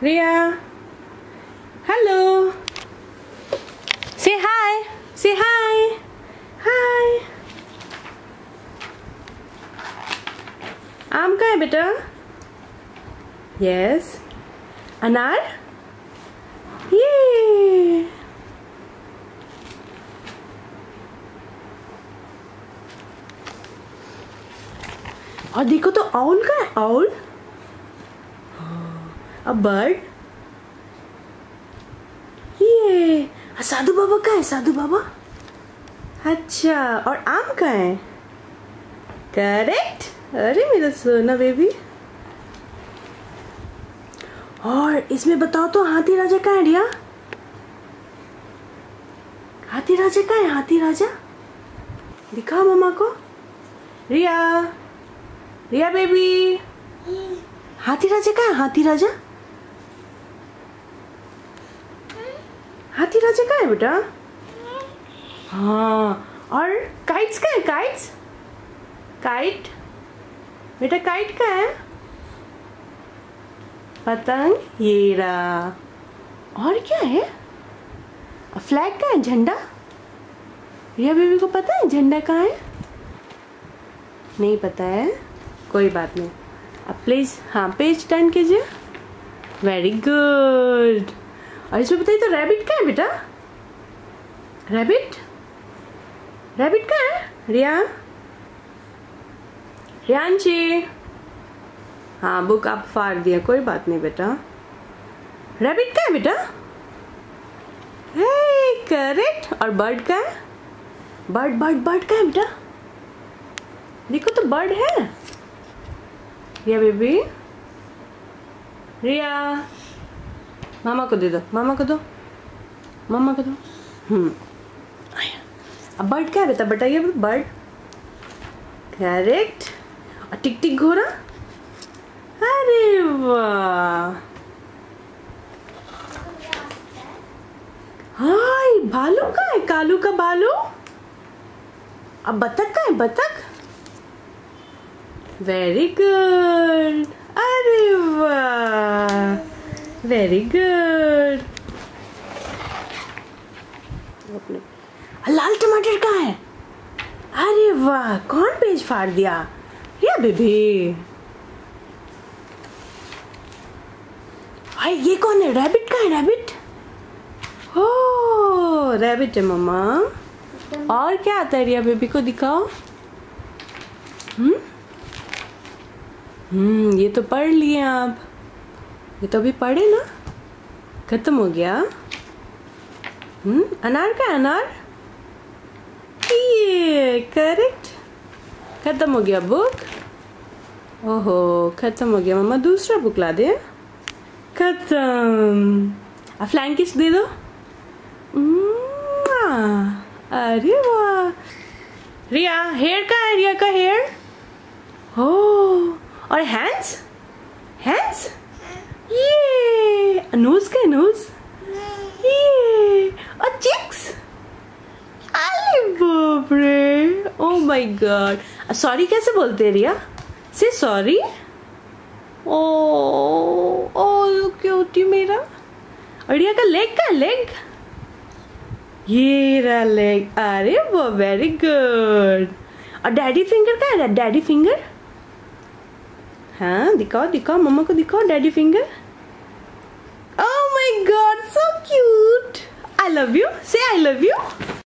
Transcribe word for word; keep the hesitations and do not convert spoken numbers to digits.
Ria. Hello. Say hi. Say hi. Hi. आम का है बेटा? Yes. अनार? ये. और देखो तो आउल का है, आउल. A bird. ये साधु बाबा का है, साधु बाबा. अच्छा, और आम का है. करेक्ट. अरे मेरा सोना बेबी. और इसमें बताओ तो हाथी राजा का है रिया? हाथी राजा का है, हाथी राजा. दिखाओ मम्मा को. रिया, रिया बेबी. हाथी राजा का है, हाथी राजा. हाथी राजा का है बेटा. हाँ, और काइट्स का है, काइट्स. काइट बेटा, काइट का है. पतंग. ये रहा. और क्या है? फ्लैग का है, झंडा. रिया बेबी को पता है झंडा कहाँ है? नहीं पता है, कोई बात नहीं. अब प्लीज हाँ पेज टर्न कीजिए. Very good. और इसमें बताइए तो रैबिट का है बेटा? रैबिट. रैबिट का है रिया? रियांशी. हाँ, बुक आप फाड़ दिया, कोई बात नहीं बेटा. रैबिट का है बेटा? हे करेक्ट. और बर्ड का है? बर्ड बर्ड बर्ड का है बेटा? देखो तो बर्ड है. रिया बेबी. रिया, मामा को दे दो, मामा को दो, मामा को दो. हम्म अब बर्ड क्या है बेटा? बताइए बर्ड. करेक्ट. और टिक टिक घोड़ा. अरे वाह. हाय, भालू का है, कालू का भालू. अब बतख का है, बतख. Very good. अरे वाह, वेरी गुड. लाल टमाटर का है. अरे वाह, कौन पेज फाड़ दिया? या बेबी. हाय, ये कौन है? रैबिट का है, रैबिट. हो, रैबिट है मम्मा. और क्या आता है रिया बेबी को? दिखाओ. हम्म हम्म ये तो पढ़ लिए आप. ये तो अभी पढ़े ना, खत्म हो गया. हम्म अनार का, अनार. ये करेक्ट. खत्म हो गया बुक. ओहो, खत्म हो गया. मम्मा दूसरा बुक ला दे. खत्म. अब फ्लाइंग किस दे दो. अरे वाह. रिया, हेयर का है? रिया का हेयर. हो, और हैंड्स. हैंड्स. ये नोज का है, नोज. ये और चिक्स. अरे बाप रे. Oh my God. सॉरी कैसे बोलते हैं रिया? से सॉरी. ओ ओ क्यूटी मेरा. और रिया का लेग का, लेग. ये रहा लेग. अरे वो वेरी गुड. और डैडी फिंगर का है? Daddy finger. हाँ, दिखाओ दिखाओ मम्मा को, दिखाओ daddy finger. Oh my god, so cute. I love you. Say I love you.